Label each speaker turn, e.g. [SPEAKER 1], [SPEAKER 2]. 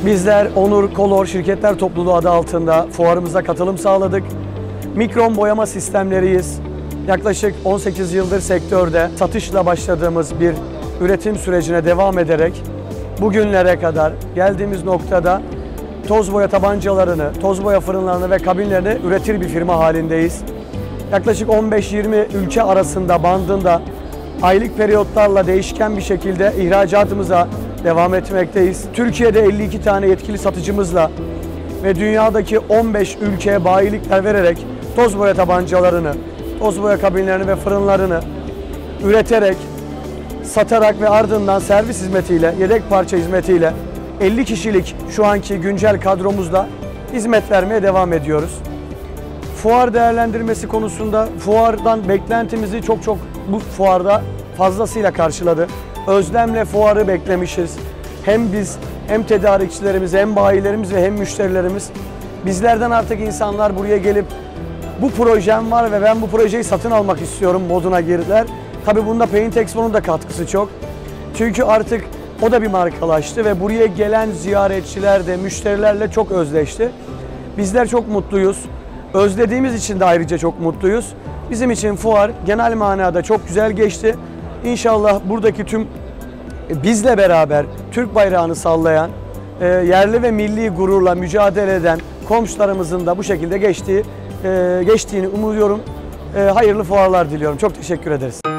[SPEAKER 1] Bizler Onur Color Şirketler Topluluğu adı altında fuarımıza katılım sağladık. Mikron boyama sistemleriyiz. Yaklaşık 18 yıldır sektörde satışla başladığımız bir üretim sürecine devam ederek bugünlere kadar geldiğimiz noktada toz boya tabancalarını, toz boya fırınlarını ve kabinlerini üretir bir firma halindeyiz. Yaklaşık 15-20 ülke arasında bandında aylık periyotlarla değişken bir şekilde ihracatımıza devam etmekteyiz. Türkiye'de 52 tane yetkili satıcımızla ve dünyadaki 15 ülkeye bayilikler vererek toz boya tabancalarını, toz boya kabinlerini ve fırınlarını üreterek, satarak ve ardından servis hizmetiyle, yedek parça hizmetiyle 50 kişilik şu anki güncel kadromuzla hizmet vermeye devam ediyoruz. Fuar değerlendirmesi konusunda fuardan beklentimizi çok bu fuarda fazlasıyla karşıladı. Özlemle fuarı beklemişiz. Hem biz, hem tedarikçilerimiz, hem bayilerimiz ve hem müşterilerimiz. Bizlerden artık insanlar buraya gelip bu projem var ve ben bu projeyi satın almak istiyorum moduna girdiler. Tabii bunda Paint Expo'nun da katkısı çok. Çünkü artık o da bir markalaştı ve buraya gelen ziyaretçiler de müşterilerle çok özleşti. Bizler çok mutluyuz. Özlediğimiz için de ayrıca çok mutluyuz. Bizim için fuar genel manada çok güzel geçti. İnşallah buradaki tüm bizle beraber Türk bayrağını sallayan, yerli ve milli gururla mücadele eden komşularımızın da bu şekilde geçtiğini umuyorum. Hayırlı fuarlar diliyorum. Çok teşekkür ederiz.